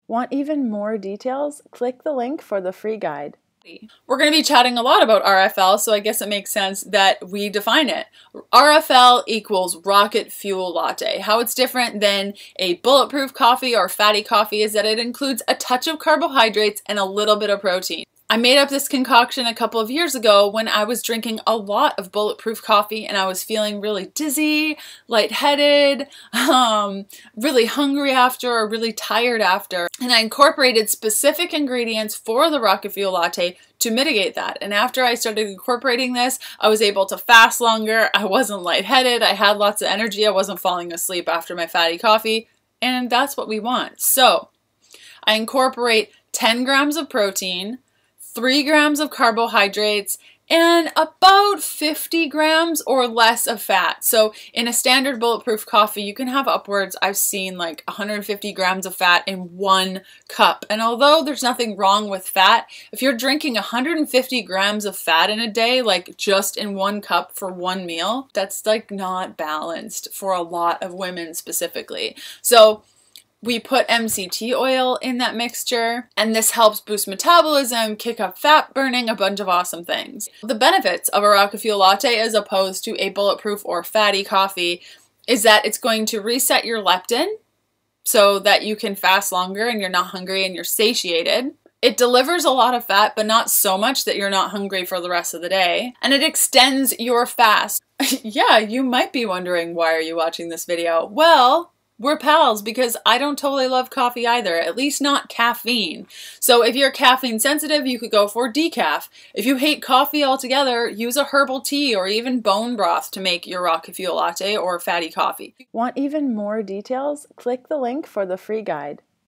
Want even more details? Click the link for the free guide. We're going to be chatting a lot about RFL, so I guess it makes sense that we define it. RFL equals rocket fuel latte. How it's different than a bulletproof coffee or fatty coffee is that it includes a touch of carbohydrates and a little bit of protein. I made up this concoction a couple of years ago when I was drinking a lot of bulletproof coffee and I was feeling really dizzy, lightheaded, really hungry after, or really tired after. And I incorporated specific ingredients for the rocket fuel latte to mitigate that. And after I started incorporating this, I was able to fast longer. I wasn't lightheaded. I had lots of energy. I wasn't falling asleep after my fatty coffee. And that's what we want. So I incorporate 10 grams of protein, 3 grams of carbohydrates, and about 50 grams or less of fat. So in a standard bulletproof coffee, you can have upwards, I've seen like 150 grams of fat in 1 cup. And although there's nothing wrong with fat, if you're drinking 150 grams of fat in a day, like just in 1 cup for 1 meal, that's like not balanced for a lot of women specifically. So we put MCT oil in that mixture, and this helps boost metabolism, kick up fat burning, a bunch of awesome things. The benefits of a rocket fuel latte as opposed to a bulletproof or fatty coffee is that it's going to reset your leptin so that you can fast longer and you're not hungry and you're satiated. It delivers a lot of fat, but not so much that you're not hungry for the rest of the day. And it extends your fast. Yeah, you might be wondering, why are you watching this video? Well, we're pals because I don't totally love coffee either, at least not caffeine. So if you're caffeine sensitive, you could go for decaf. If you hate coffee altogether, use a herbal tea or even bone broth to make your rocket fuel latte or fatty coffee. Want even more details? Click the link for the free guide.